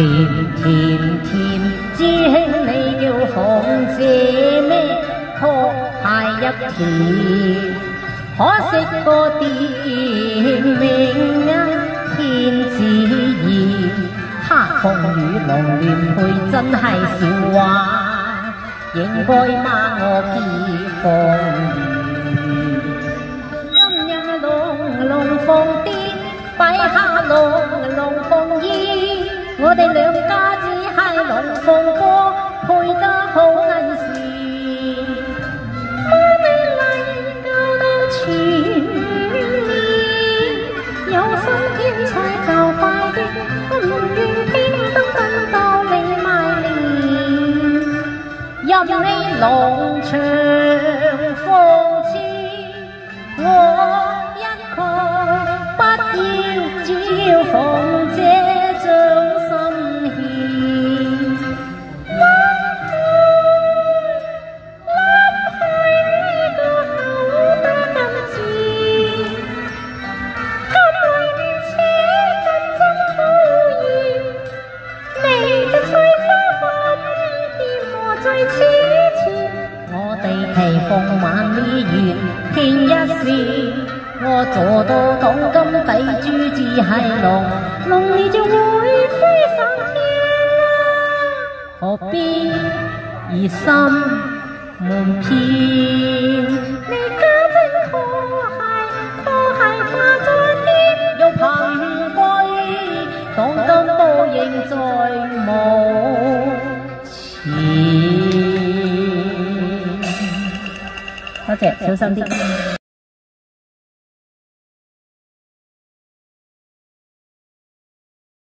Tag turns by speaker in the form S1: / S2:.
S1: 甜，知兄你叫鳳姐咩？學鞋一條，可惜個店名啊天子意，哈風雨龍亂配真係笑話，應該罵我結風雨。今日龍鳳癲，擺下龍鳳衣，我哋兩家只係龍鳳歌，配得好藝時。媽咪嚟教到全面，有心天才教快啲，我唔願天燈等到你埋年，任你龍場鳳翅，我一概不要，只要鳳姐將心獻。我哋期奉晚呢月天一線，我做到當金地珠至係龍你就會飛上天啦，何必疑心瞞騙？你家陣可係化咗天，有憑據，當金都應再無錢。多謝，小心啲。